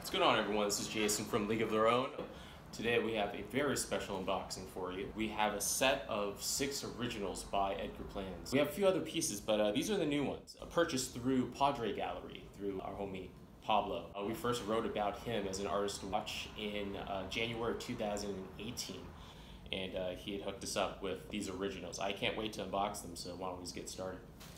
What's going on, everyone? This is Jason from League of Their Own. Today we have a very special unboxing for you. We have a set of 6 originals by Edgar Plans. We have a few other pieces, but these are the new ones. Purchased through Padre Gallery, through our homie Pablo. We first wrote about him as an artist to watch in January 2018. And he had hooked us up with these originals. I can't wait to unbox them, so why don't we just get started.